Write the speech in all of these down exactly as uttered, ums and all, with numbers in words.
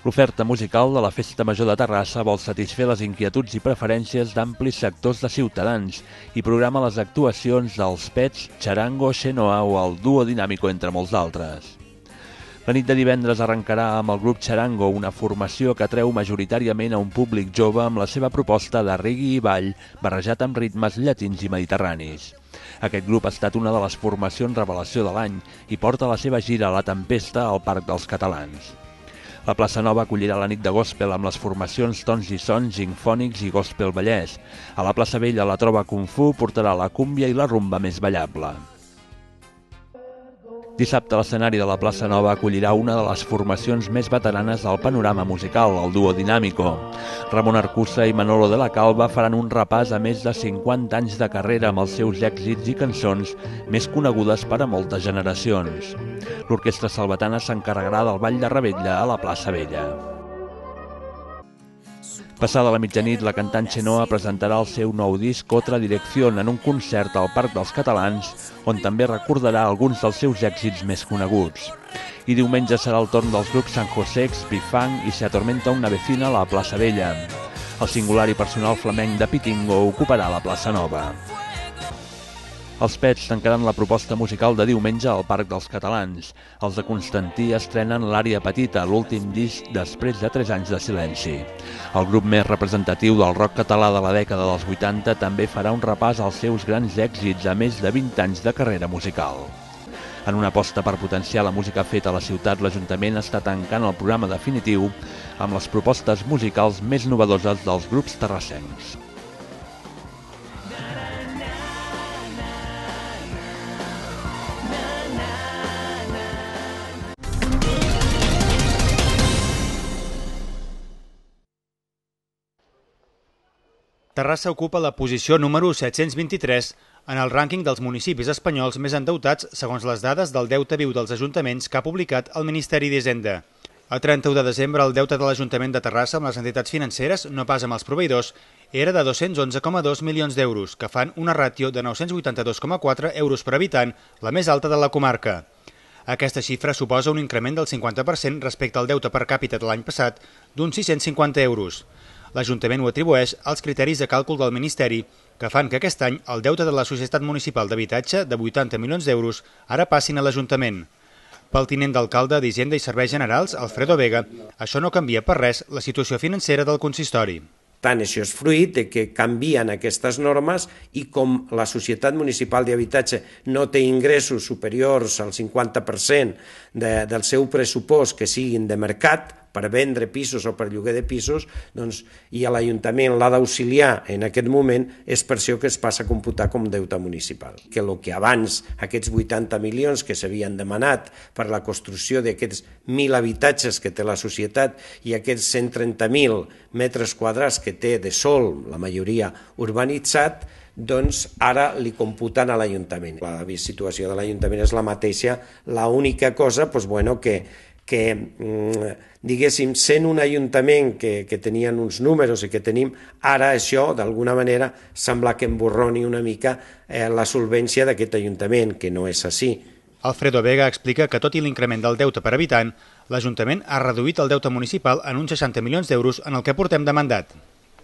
L'oferta musical de la Festa Major de Terrassa vol satisfer les inquietuds i preferències d'amplis sectors de ciutadans i programa les actuacions dels Pets, Charango, Xenoa o el Duo Dinámico, entre molts d'altres. La nit de divendres arrencarà amb el grup Charango, una formació que atreu majoritàriament a un públic jove amb la seva proposta de reggae i ball barrejat amb ritmes llatins i mediterranis. Aquest grup ha estat una de les formacions revelació de l'any i porta la seva gira a La Tempesta al Parc dels Catalans. La plaça Nova acollirà la nit de gospel amb les formacions Tons i Sons, Ginfònics i Gospel Vallès. A la plaça Vella la Trova Kung Fu portarà la cúmbia i la rumba més ballable. Dissabte l'escenari de la plaça Nova acollirà una de les formacions més veteranes del panorama musical, el Duo Dinámico. Ramon Arcusa i Manolo de la Calva faran un repàs a més de cinquanta anys de carrera amb els seus èxits i cançons més conegudes per a moltes generacions. L'orquestra salvatana s'encarregarà del ball de Revetlla a la plaça Vella. Passada la mitjanit, la cantant Xenoa presentarà el seu nou disc Otra Dirección en un concert al Parc dels Catalans, on també recordarà alguns dels seus èxits més coneguts. I diumenge serà el torn dels grups San Josex, Bifang i Se Atormenta una Vecina a la plaça Vella. El singular i personal flamenc de Pitingo ocuparà la plaça Nova. Els Pets tancaran la proposta musical de diumenge al Parc dels Catalans. Els de Constantí estrenen l'Àrea Petita, l'últim disc després de tres anys de silenci. El grup més representatiu del rock català de la dècada dels vuitanta també farà un repàs als seus grans èxits a més de vint anys de carrera musical. En una aposta per potenciar la música feta a la ciutat, l'Ajuntament està tancant el programa definitiu amb les propostes musicals més novedoses dels grups terrassencs. Terrassa ocupa la posició número set-cents vint-i-tres en el rànquing dels municipis espanyols més endeutats segons les dades del deute viu dels ajuntaments que ha publicat el Ministeri d'Hisenda. A trenta-u de desembre, el deute de l'Ajuntament de Terrassa amb les entitats financeres, no pas amb els proveïdors, era de dos-cents onze coma dos milions d'euros, que fan una ràtio de nou-cents vuitanta-dos coma quatre euros per habitant, la més alta de la comarca. Aquesta xifra suposa un increment del cinquanta per cent respecte al deute per càpita de l'any passat, d'uns sis-cents cinquanta euros. L'Ajuntament ho atribueix als criteris de càlcul del Ministeri, que fan que aquest any el deute de la Societat Municipal d'Habitatge de vuitanta milions d'euros ara passin a l'Ajuntament. Pel tinent d'alcalde d'Hisenda i Serveis Generals, Alfredo Vega, això no canvia per res la situació financera del consistori. Tant, això és fruit de que canvien aquestes normes i com la Societat Municipal d'Habitatge no té ingressos superiors al cinquanta per cent de, del seu pressupost que siguin de mercat, per vendre pisos o per lloguer de pisos, doncs, i a l'Ajuntament l'ha d'auxiliar en aquest moment, és per això que es passa a computar com deute municipal. Que el que abans, aquests vuitanta milions que s'havien demanat per la construcció d'aquests mil habitatges que té la societat i aquests cent trenta mil metres quadrats que té de sòl, la majoria urbanitzat, doncs ara li computen a l'Ajuntament. La situació de l'Ajuntament és la mateixa, l'única cosa doncs, bueno, que que, diguéssim, sent un ajuntament que, que tenien uns números i que tenim, ara això, d'alguna manera, sembla que emborroni una mica eh, la solvència d'aquest ajuntament, que no és així. Alfredo Vega explica que, tot i l'increment del deute per habitant, l'Ajuntament ha reduït el deute municipal en uns seixanta milions d'euros en el que portem de mandat.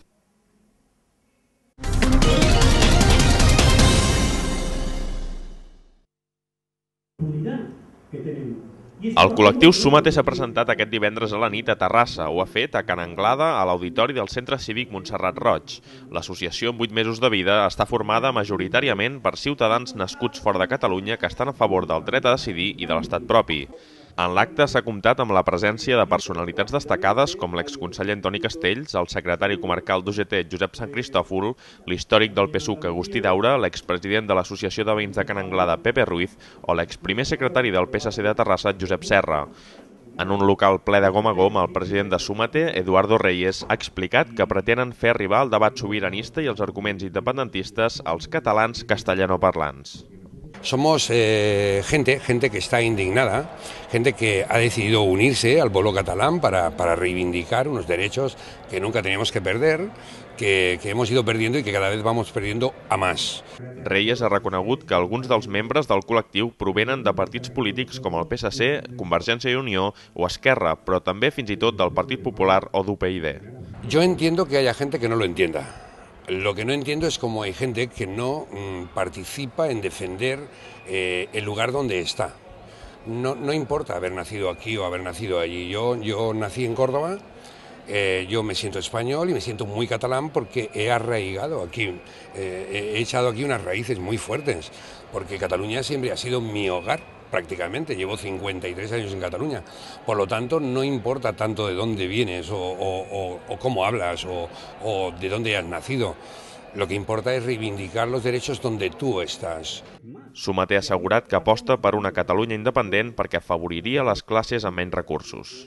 El col·lectiu Súmate s'ha presentat aquest divendres a la nit a Terrassa. Ho ha fet a Can Anglada, a l'Auditori del Centre Cívic Montserrat Roig. L'associació amb vuit mesos de vida està formada majoritàriament per ciutadans nascuts fora de Catalunya que estan a favor del dret a decidir i de l'estat propi. En l'acte s'ha comptat amb la presència de personalitats destacades com l'exconseller Antoni Castells, el secretari comarcal d'U G T Josep Sant Cristòfol, l'històric del P S U C Agustí Daura, l'expresident de l'Associació de Veïns de Can Anglada Pepe Ruiz o l'exprimer secretari del P S C de Terrassa Josep Serra. En un local ple de gom a gom, el president de Súmate, Eduardo Reyes, ha explicat que pretenen fer arribar el debat sobiranista i els arguments independentistes als catalans castellanoparlants. Somos eh, gente, gente que está indignada, gente que ha decidido unirse al pueblo catalán para, para reivindicar unos derechos que nunca teníamos que perder, que, que hemos ido perdiendo y que cada vez vamos perdiendo a más. Reyes ha reconegut que alguns dels membres del col·lectiu provenen de partits polítics com el P S C, Convergència i Unió o Esquerra, però també fins i tot del Partit Popular o d'U P y D. Yo entiendo que haya gente que no lo entienda. Lo que no entiendo es cómo hay gente que no mmm, participa en defender eh, el lugar donde está. No, no importa haber nacido aquí o haber nacido allí. Yo, yo nací en Córdoba, eh, yo me siento español y me siento muy catalán porque he arraigado aquí, eh, he echado aquí unas raíces muy fuertes, porque Cataluña siempre ha sido mi hogar. Prácticamente, llevo cincuenta y tres años en Cataluña, por lo tanto no importa tanto de dónde vienes o, o, o, o cómo hablas o, o de dónde has nacido, lo que importa es reivindicar los derechos donde tú estás. Sumaté ha assegurat que aposta per una Catalunya independent perquè afavoriria les classes amb menys recursos.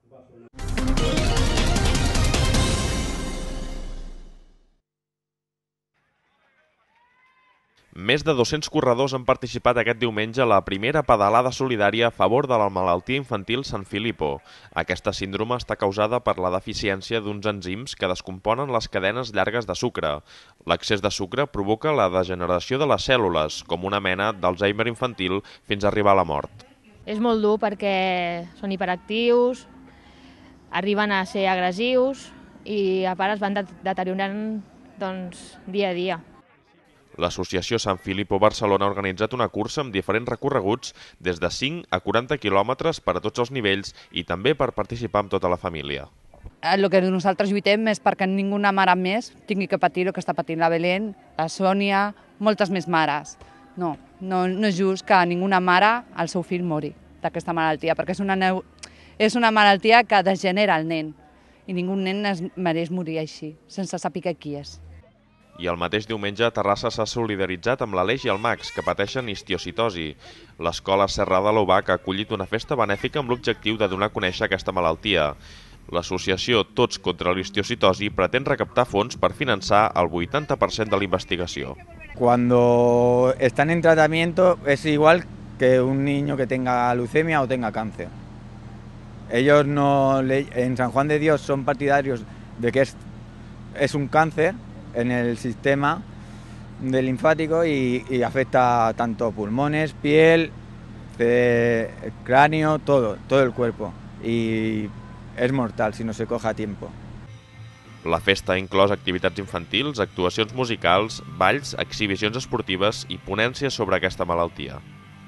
Més de dos-cents corredors han participat aquest diumenge a la primera pedalada solidària a favor de la malaltia infantil Sanfilippo. Aquesta síndrome està causada per la deficiència d'uns enzims que descomponen les cadenes llargues de sucre. L'excés de sucre provoca la degeneració de les cèl·lules, com una mena d'Alzheimer infantil, fins a arribar a la mort. És molt dur perquè són hiperactius, arriben a ser agressius i a part es van deteriorant doncs, dia a dia. L'Associació Sanfilippo Barcelona ha organitzat una cursa amb diferents recorreguts des de cinc a quaranta quilòmetres per a tots els nivells i també per participar amb tota la família. El que nosaltres lluitem és perquè ninguna mare més tingui que patir el que està patint la Belén, la Sònia, moltes més mares. No, no, no és just que ninguna mare el seu fill mori d'aquesta malaltia, perquè és una, neu... és una malaltia que degenera el nen i ningú nen es mereix morir així, sense saber qui és. I el mateix diumenge Terrassa s'ha solidaritzat amb l'Aleix i el Max, que pateixen histiocitosi. L'escola Serra de l'Obac ha acollit una festa benèfica amb l'objectiu de donar a conèixer aquesta malaltia. L'associació Tots contra l'Histiocitosi pretén recaptar fons per finançar el vuitanta per cent de la investigació. Cuando están en tratamiento es igual que un niño que tenga leucemia o tenga cáncer. Ellos no le... en San Juan de Dios son partidarios de que es, es un cáncer en el sistema del linfático y, y afecta tanto pulmones, piel, eh, cráneo, todo, todo el cuerpo. Y es mortal si no se coge a tiempo. La festa ha inclòs activitats infantils, actuacions musicals, balls, exhibicions esportives i ponències sobre aquesta malaltia.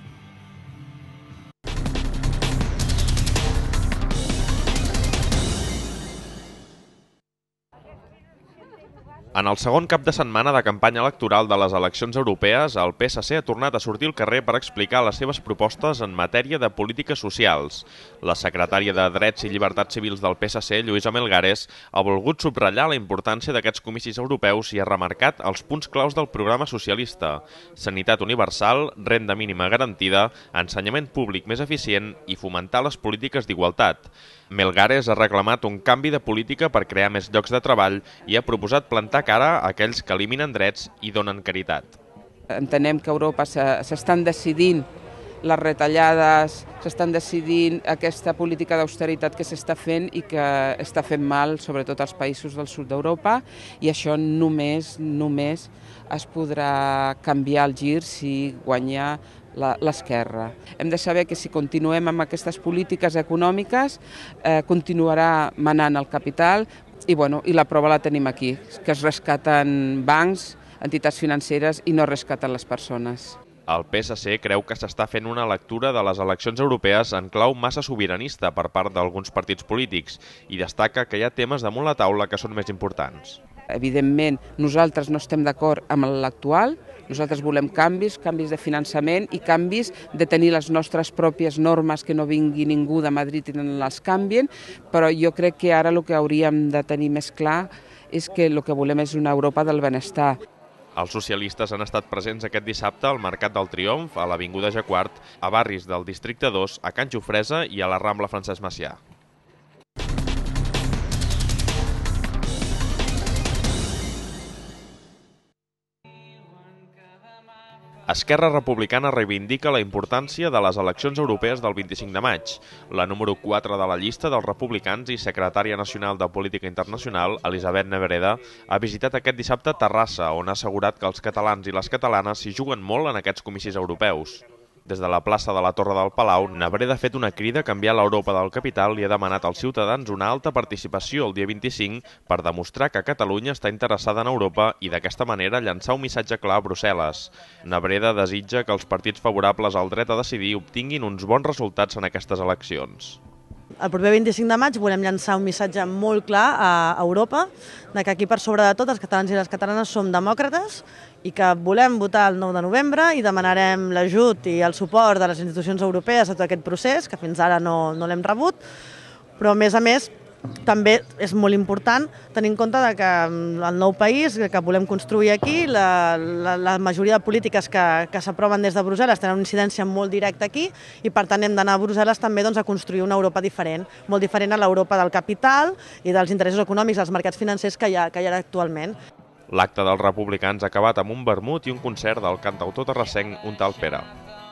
En el segon cap de setmana de campanya electoral de les eleccions europees, el P S C ha tornat a sortir al carrer per explicar les seves propostes en matèria de polítiques socials. La secretària de Drets i Llibertats Civils del P S C, Lluïsa Melgares, ha volgut subratllar la importància d'aquests comicis europeus i ha remarcat els punts claus del programa socialista: sanitat universal, renda mínima garantida, ensenyament públic més eficient i fomentar les polítiques d'igualtat. Melgares ha reclamat un canvi de política per crear més llocs de treball i ha proposat plantar cara a aquells que eliminen drets i donen caritat. Entenem que a Europa s'estan decidint les retallades, s'estan decidint aquesta política d'austeritat que s'està fent i que està fent mal sobretot als països del sud d'Europa, i això només, només es podrà canviar el gir si guanya l'esquerra. Hem de saber que si continuem amb aquestes polítiques econòmiques eh, continuarà manant el capital i, bueno, i la prova la tenim aquí, que es rescaten bancs, entitats financeres i no rescaten les persones. El P S C creu que s'està fent una lectura de les eleccions europees en clau massa sobiranista per part d'alguns partits polítics i destaca que hi ha temes damunt la taula que són més importants. Evidentment, nosaltres no estem d'acord amb l'actual, nosaltres volem canvis, canvis de finançament i canvis de tenir les nostres pròpies normes, que no vingui ningú de Madrid i les canvien, però jo crec que ara el que hauríem de tenir més clar és que el que volem és una Europa del benestar. Els socialistes han estat presents aquest dissabte al Mercat del Triomf, a l'Avinguda Jacquard, a barris del Districte dos, a Can Jofresa i a la Rambla Francesc Macià. Esquerra Republicana reivindica la importància de les eleccions europees del vint-i-cinc de maig. La número quatre de la llista dels republicans i secretària nacional de Política Internacional, Elisabet Nebreda, ha visitat aquest dissabte Terrassa, on ha assegurat que els catalans i les catalanes s'hi juguen molt en aquests comicis europeus. Des de la plaça de la Torre del Palau, Nebreda ha fet una crida a canviar l'Europa del capital i ha demanat als ciutadans una alta participació el dia vint-i-cinc per demostrar que Catalunya està interessada en Europa i d'aquesta manera llançar un missatge clar a Brussel·les. Nebreda desitja que els partits favorables al dret a decidir obtinguin uns bons resultats en aquestes eleccions. El proper vint-i-cinc de maig volem llançar un missatge molt clar a Europa de que aquí per sobre de tot els catalans i les catalanes som demòcrates i que volem votar el nou de novembre i demanarem l'ajut i el suport de les institucions europees a tot aquest procés, que fins ara no, no l'hem rebut, però a més a més també és molt important tenir en compte que el nou país que volem construir aquí, la, la, la majoria de polítiques que, que s'aproven des de Brussel·les tenen una incidència molt directa aquí i per tant hem d'anar a Brussel·les també doncs, a construir una Europa diferent, molt diferent a l'Europa del capital i dels interessos econòmics dels mercats financers que hi ha, que hi ha actualment. L'acte dels republicans ha acabat amb un vermut i un concert del cantautor terrassenc un tal Pere.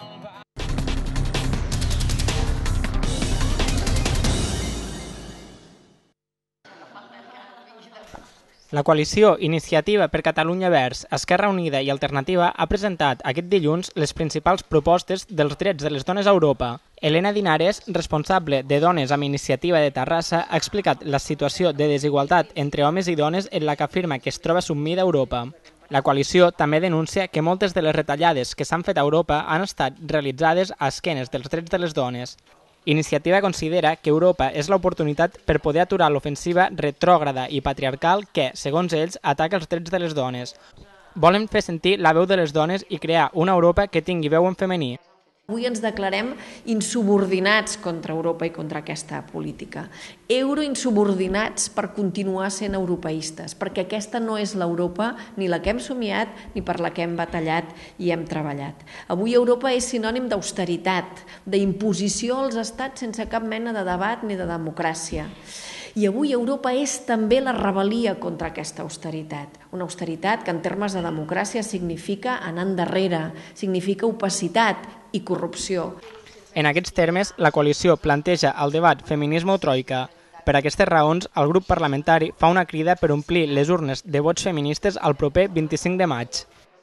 La coalició Iniciativa per Catalunya Verds, Esquerra Unida i Alternativa ha presentat aquest dilluns les principals propostes dels drets de les dones a Europa. Elena Dinares, responsable de Dones amb Iniciativa de Terrassa, ha explicat la situació de desigualtat entre homes i dones en la que afirma que es troba sumida a Europa. La coalició també denuncia que moltes de les retallades que s'han fet a Europa han estat realitzades a esquenes dels drets de les dones. Iniciativa considera que Europa és l'oportunitat per poder aturar l'ofensiva retrògrada i patriarcal que, segons ells, ataca els drets de les dones. Volen fer sentir la veu de les dones i crear una Europa que tingui veu en femení. Avui ens declarem insubordinats contra Europa i contra aquesta política. Euroinsubordinats per continuar sent europeistes, perquè aquesta no és l'Europa ni la que hem somiat ni per la que hem batallat i hem treballat. Avui Europa és sinònim d'austeritat, d'imposició als estats sense cap mena de debat ni de democràcia. I avui Europa és també la rebel·lia contra aquesta austeritat. Una austeritat que en termes de democràcia significa anar endarrere, significa opacitat i corrupció. En aquests termes, la coalició planteja el debat feminisme o troika. Per aquestes raons, el grup parlamentari fa una crida per omplir les urnes de vots feministes el proper vint-i-cinc de maig.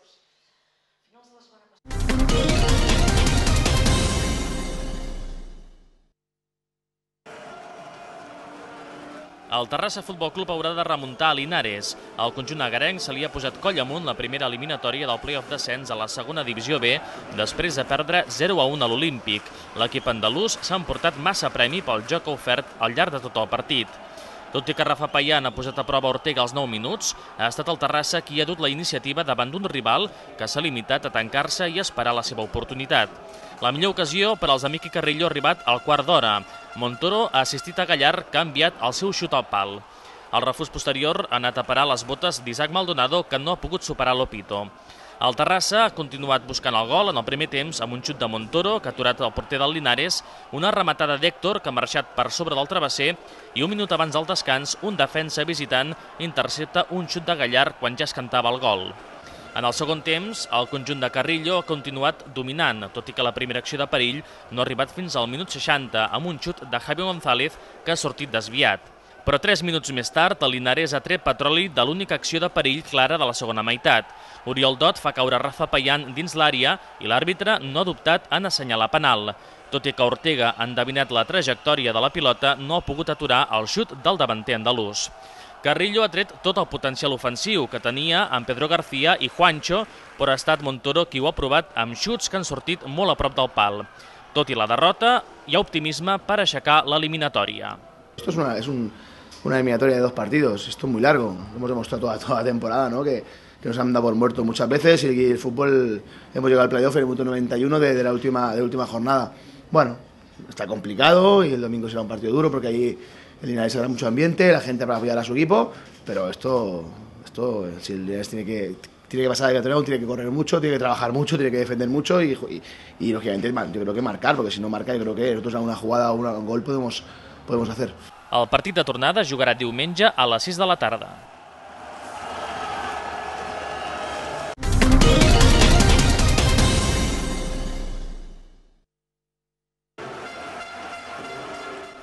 El Terrassa Futbol Club haurà de remuntar a Linares. Al conjunt agarenc se li ha posat coll amunt la primera eliminatòria del play-off descens a la segona divisió B després de perdre zero a un a l'Olímpic. L'equip andalús s'ha emportat massa premi pel joc ofert al llarg de tot el partit. Tot i que Rafa Paián ha posat a prova Ortega als nou minuts, ha estat el Terrassa qui ha dut la iniciativa davant d'un rival que s'ha limitat a tancar-se i esperar la seva oportunitat. La millor ocasió per als Amic i Carrillo ha arribat al quart d'hora. Montoro ha assistit a Gallar, que ha enviat el seu xut al pal. El refús posterior ha anat a parar les botes d'Isaac Maldonado, que no ha pogut superar l'Opito. El Terrassa ha continuat buscant el gol en el primer temps amb un xut de Montoro, que ha aturat el porter del Linares, una rematada d'Héctor, que ha marxat per sobre del travesser, i un minut abans del descans, un defensa visitant intercepta un xut de Gallar quan ja es cantava el gol. En el segon temps, el conjunt de Carrillo ha continuat dominant, tot i que la primera acció de perill no ha arribat fins al minut seixanta, amb un xut de Javi González que ha sortit desviat. Però tres minuts més tard, el Linares ha tret petroli de l'única acció de perill clara de la segona meitat. Oriol Dot fa caure Rafa Paián dins l'àrea i l'àrbitre no ha dubtat en assenyalar penal. Tot i que Ortega ha endevinat la trajectòria de la pilota, no ha pogut aturar el xut del davanter andalús. Carrillo ha tret tot el potencial ofensiu que tenia amb Pedro García i Juancho, però ha estat Montoro qui ho ha provat amb xuts que han sortit molt a prop del pal. Tot i la derrota, hi ha optimisme per aixecar l'eliminatòria. Esto es una, es un, una eliminatoria de dos partidos, esto es muy largo, hemos demostrado toda, toda la temporada, ¿no? que, que nos han dado por muertos muchas veces y el fútbol hemos llegado al playoff en el minuto noventa y uno de, de, la última, de la última jornada. Bueno, está complicado y el domingo será un partido duro porque allí el Linares habrá mucho ambiente, la gente para apoyar a su equipo, pero esto, esto si el Linares tiene que, tiene que pasar de categoría, tiene que correr mucho, tiene que trabajar mucho, tiene que defender mucho y, y, y lógicamente yo creo que marcar, porque si no marca yo creo que nosotros una jugada o un gol podemos, podemos hacer. El partit de tornada es jugarà diumenge a les sis de la tarda.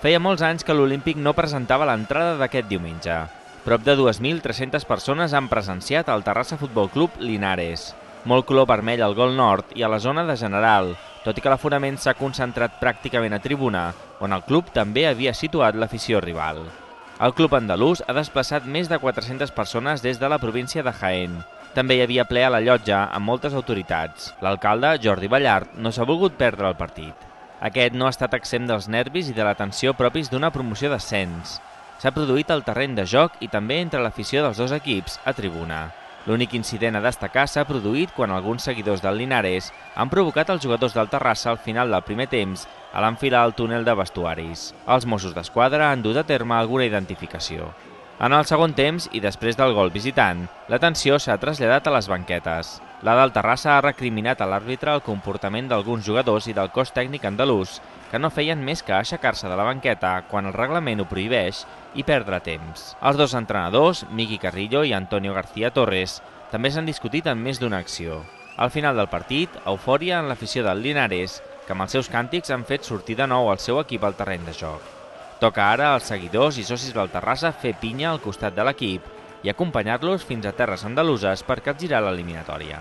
Feia molts anys que l'Olímpic no presentava l'entrada d'aquest diumenge. Prop de dues mil tres-centes persones han presenciat el Terrassa Futbol Club Linares. Molt color vermell al gol nord i a la zona de general, tot i que l'aforament s'ha concentrat pràcticament a tribuna, on el club també havia situat l'afició rival. El club andalús ha desplaçat més de quatre-centes persones des de la província de Jaén. També hi havia ple a la llotja amb moltes autoritats. L'alcalde, Jordi Ballart, no s'ha volgut perdre el partit. Aquest no ha estat exempt dels nervis i de la tensió propis d'una promoció d'ascens. S'ha produït al terreny de joc i també entre l'afició dels dos equips a tribuna. L'únic incident a destacar s'ha produït quan alguns seguidors del Linares han provocat els jugadors del Terrassa al final del primer temps a l'enfilar al túnel de vestuaris. Els Mossos d'Esquadra han dut a terme alguna identificació. En el segon temps, i després del gol visitant, la tensió s'ha traslladat a les banquetes. La del Terrassa ha recriminat a l'àrbitre el comportament d'alguns jugadors i del cos tècnic andalús, que no feien més que aixecar-se de la banqueta quan el reglament ho prohibeix i perdre temps. Els dos entrenadors, Miki Carrillo i Antonio García Torres, també s'han discutit en més d'una acció. Al final del partit, eufòria en l'afició del Linares, que amb els seus càntics han fet sortir de nou el seu equip al terreny de joc. Toca ara als seguidors i socis del Terrassa fer pinya al costat de l'equip i acompanyar-los fins a terres andaluses per capgirar l'eliminatòria.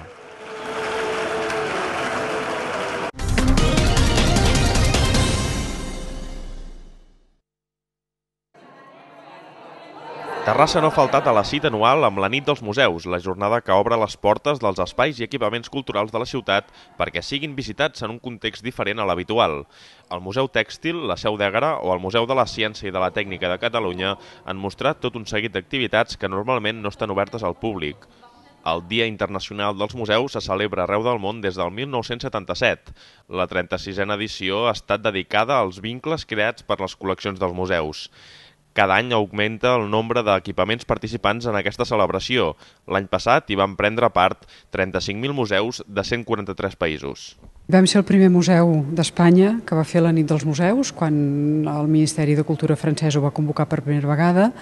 Terrassa no ha faltat a la cita anual amb la Nit dels Museus, la jornada que obre les portes dels espais i equipaments culturals de la ciutat perquè siguin visitats en un context diferent a l'habitual. El Museu Tèxtil, la Seu d'Ègara o el Museu de la Ciència i de la Tècnica de Catalunya han mostrat tot un seguit d'activitats que normalment no estan obertes al públic. El Dia Internacional dels Museus se celebra arreu del món des del mil nou-cents setanta-set. La trenta-sisena edició ha estat dedicada als vincles creats per les col·leccions dels museus. Cada any augmenta el nombre d'equipaments participants en aquesta celebració. L'any passat hi van prendre part trenta-cinc mil museus de cent quaranta-tres països. Vam ser el primer museu d'Espanya que va fer la Nit dels Museus, quan el Ministeri de Cultura francès ho va convocar per primera vegada,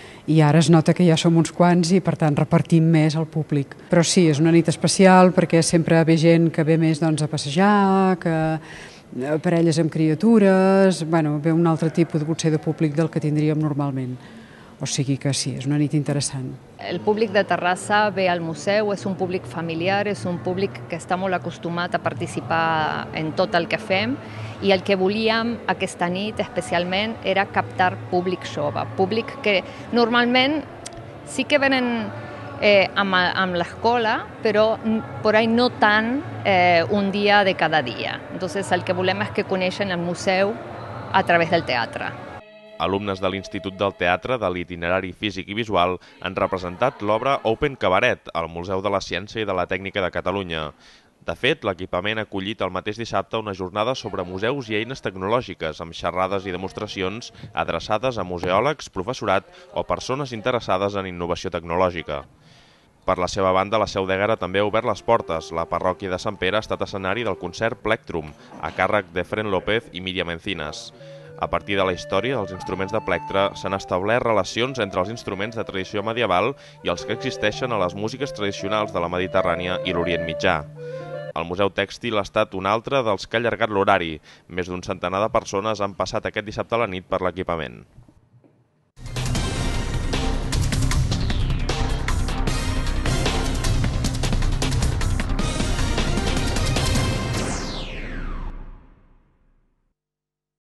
i ara es nota que ja som uns quants i per tant repartim més al públic. Però sí, és una nit especial perquè sempre ve gent que ve més doncs, a passejar, que parelles amb criatures, bueno, ve un altre tipus potser de públic del que tindríem normalment. O sigui que sí, és una nit interessant. El públic de Terrassa ve al museu, és un públic familiar, és un públic que està molt acostumat a participar en tot el que fem i el que volíem aquesta nit especialment era captar públic jove, públic que normalment sí que venen Eh, amb, amb l'escola, però per ahí no tant eh, un dia de cada dia. Entonces, el que volem és que coneixen el museu a través del teatre. Alumnes de l'Institut del Teatre de l'Itinerari Físic i Visual han representat l'obra Open Cabaret al Museu de la Ciència i de la Tècnica de Catalunya. De fet, l'equipament ha acollit el mateix dissabte una jornada sobre museus i eines tecnològiques, amb xerrades i demostracions adreçades a museòlegs, professorat o persones interessades en innovació tecnològica. Per la seva banda, la Seu d'Ègara també ha obert les portes. La parròquia de Sant Pere ha estat escenari del concert Plectrum, a càrrec d'Efren López i Míriam Encinas. A partir de la història dels instruments de plectre s'han establert relacions entre els instruments de tradició medieval i els que existeixen a les músiques tradicionals de la Mediterrània i l'Orient Mitjà. El Museu Tèxtil ha estat un altre dels que ha allargat l'horari. Més d'un centenar de persones han passat aquest dissabte a la nit per l'equipament.